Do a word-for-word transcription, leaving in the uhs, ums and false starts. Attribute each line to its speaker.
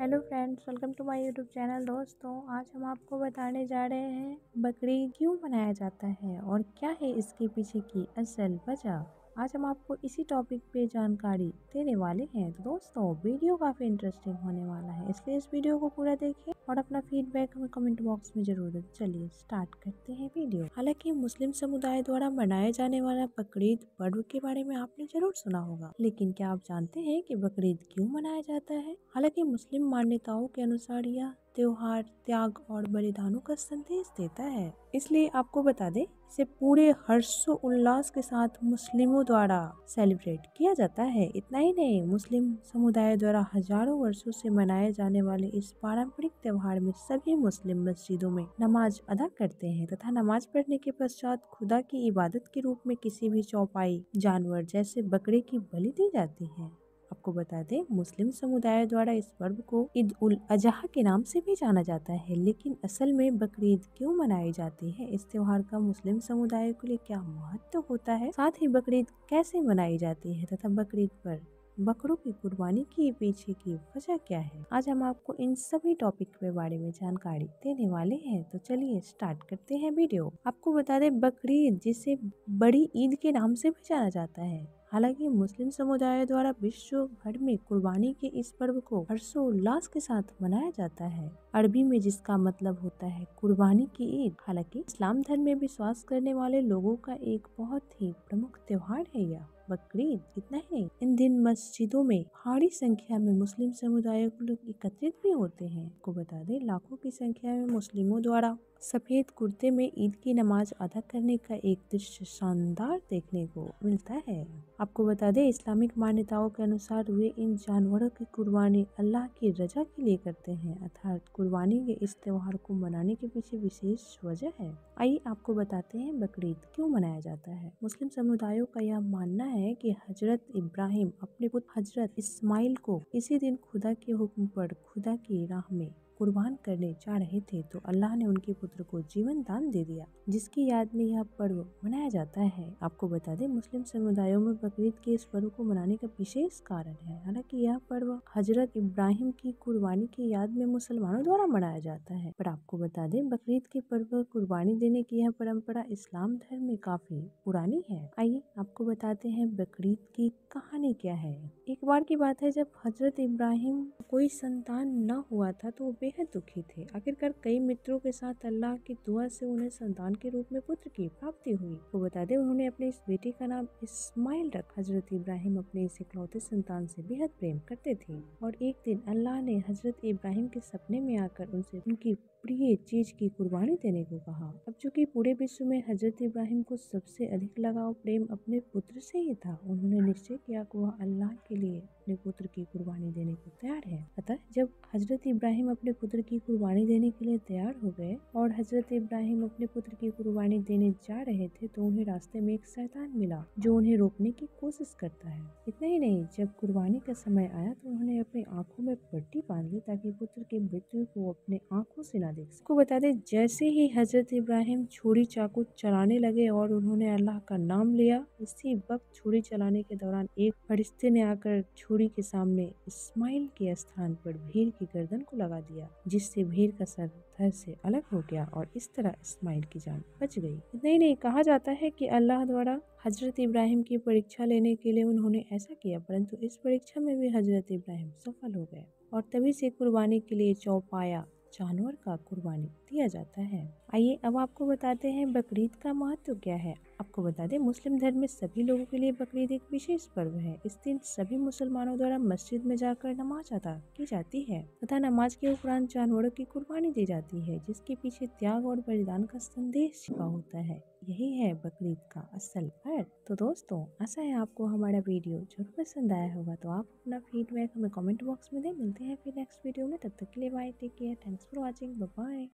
Speaker 1: Hello friends, welcome to my YouTube channel. दोस्तों, आज हम आपको बताने जा रहे हैं बकरी क्यों मनाया जाता है और क्या है इसके पीछे की असल वजह। आज हम आपको इसी टॉपिक पे जानकारी देने वाले हैं। तो दोस्तों, वीडियो काफी इंटरेस्टिंग होने वाला है, इसलिए इस वीडियो को पूरा देखिए और अपना फीडबैक हमें कमेंट बॉक्स में जरूर दें। चलिए स्टार्ट करते हैं वीडियो। हालांकि मुस्लिम समुदाय द्वारा मनाए जाने वाला बकरीद पर्व के बारे में आपने जरूर सुना होगा, लेकिन क्या आप जानते हैं कि बकरीद क्यों मनाया जाता है? हालांकि मुस्लिम मान्यताओं के अनुसार यह त्योहार त्याग और बलिदानों का संदेश देता है, इसलिए आपको बता दें इसे पूरे हर्षो उल्लास के साथ मुस्लिमों द्वारा सेलिब्रेट किया जाता है। इतना ही नहीं, मुस्लिम समुदाय द्वारा हजारों वर्षों से मनाए जाने वाले इस पारंपरिक त्योहार में सभी मुस्लिम मस्जिदों में नमाज अदा करते हैं तथा नमाज पढ़ने के पश्चात खुदा की इबादत के रूप में किसी भी चौपाई जानवर जैसे बकरे की बलि दी जाती है। आपको बता दें, मुस्लिम समुदाय द्वारा इस पर्व को ईद उल अजहा के नाम से भी जाना जाता है, लेकिन असल में बकरीद क्यों मनाई जाती है, इस त्योहार का मुस्लिम समुदाय के लिए क्या महत्व होता है, साथ ही बकरीद कैसे मनाई जाती है तथा बकरीद पर बकरों की कुर्बानी के पीछे की वजह क्या है, आज हम आपको इन सभी टॉपिक के बारे में जानकारी देने वाले हैं। तो चलिए स्टार्ट करते हैं वीडियो। आपको बता दें, बकरीद जिसे बड़ी ईद के नाम से भी जाना जाता है, हालांकि मुस्लिम समुदाय द्वारा विश्व भर में कुर्बानी के इस पर्व को हर्षोल्लास के साथ मनाया जाता है, अरबी में जिसका मतलब होता है कुर्बानी की ईद। हालांकि इस्लाम धर्म में विश्वास करने वाले लोगों का एक बहुत ही प्रमुख त्योहार है यह बकरीद। इतना ही नहीं, इन दिन मस्जिदों में भारी संख्या में मुस्लिम समुदाय के लोग एकत्रित भी होते हैं। आपको बता दें, लाखों की संख्या में मुस्लिमों द्वारा सफेद कुर्ते में ईद की नमाज अदा करने का एक दृश्य शानदार देखने को मिलता है। आपको बता दें, इस्लामिक मान्यताओं के अनुसार वे इन जानवरों की कुर्बानी अल्लाह की रजा के लिए करते हैं, अर्थात कुर्बानी के इस त्योहार को मनाने के पीछे विशेष वजह है। आइए आपको बताते हैं बकरीद क्यों मनाया जाता है। मुस्लिम समुदायों का यह मानना है कि हजरत इब्राहिम अपने पुत्र हजरत इस्माइल को इसी दिन खुदा के हुक्म पर खुदा की राह में कुर्बान करने जा रहे थे, तो अल्लाह ने उनके पुत्र को जीवन दान दे दिया, जिसकी याद में यह पर्व मनाया जाता है। आपको बता दें, मुस्लिम समुदायों में बकरीद के इस पर्व को मनाने का विशेष कारण है। हालांकि यह पर्व हजरत इब्राहिम की कुर्बानी की याद में मुसलमानों द्वारा मनाया जाता है, पर आपको बता दें, बकरीद के पर्व पर कुर्बानी देने की यह परंपरा इस्लाम धर्म में काफी पुरानी है। आइए आपको बताते हैं बकरीद की कहानी क्या है। एक बार की बात है, जब हजरत इब्राहिम कोई संतान न हुआ था तो वो बेहद दुखी थे। आखिरकार कई मित्रों के साथ अल्लाह की दुआ से उन्हें संतान के रूप में पुत्र की प्राप्ति हुई। वो बता दें, उन्होंने अपने इस बेटे का नाम इस्माइल रखा। हजरत इब्राहिम अपने इस इकलौते संतान से बेहद प्रेम करते थे और एक दिन अल्लाह ने हजरत इब्राहिम के सपने में आकर उनसे उनकी प्रिय चीज की कुर्बानी देने को कहा। अब चूंकि पूरे विश्व में हजरत इब्राहिम को सबसे अधिक लगाव प्रेम अपने पुत्र से ही था, उन्होंने निश्चय किया कि वह अल्लाह के लिए अपने पुत्र की कुर्बानी देने को तैयार है। अतः जब हजरत इब्राहिम अपने पुत्र की कुर्बानी देने के लिए तैयार हो गए और हजरत इब्राहिम अपने पुत्र की कुर्बानी देने जा रहे थे, तो उन्हें रास्ते में एक शैतान मिला जो उन्हें रोकने की कोशिश करता है। इतना ही नहीं, जब कुर्बानी का समय आया तो उन्होंने अपनी आंखों में पट्टी बांध ली ताकि पुत्र की मृत्यु को अपने आंखों से न देख सके। बता दें, जैसे ही हजरत इब्राहिम छुरी चाकू चलाने लगे और उन्होंने अल्लाह का नाम लिया, इसी वक्त छुरी चलाने के दौरान एक फरिश्ते ने आकर छुरी के सामने इस्माइल के स्थान पर भेड़ की गर्दन को लगा दिया, जिससे भेड़ का सर धड़ से अलग हो गया और इस तरह इस्माइल की जान बच गई। इतना ही नहीं, कहा जाता है कि अल्लाह द्वारा हजरत इब्राहिम की परीक्षा लेने के लिए उन्होंने ऐसा किया, परंतु इस परीक्षा में भी हजरत इब्राहिम सफल हो गए और तभी से कुर्बानी के लिए चौपाया जानवर का कुर्बानी दिया जाता है। आइए अब आपको बताते हैं बकरीद का महत्व क्या है। आपको बता दें, मुस्लिम धर्म में सभी लोगों के लिए बकरीद एक विशेष पर्व है। इस दिन सभी मुसलमानों द्वारा मस्जिद में जाकर नमाज अदा की जाती है तथा नमाज के उपरांत जानवरों की कुर्बानी दी जाती है, जिसके पीछे त्याग और बलिदान का संदेश छिपा होता है। यही है बकरीद का असल अर्थ। तो दोस्तों, आशा है आपको हमारा वीडियो जरूर पसंद आया होगा, तो आप अपना फीडबैक हमें कमेंट बॉक्स में दें। मिलते हैं फिर नेक्स्ट वीडियो में, तब तक के लिए bye, take care, thanks for watching, bye bye.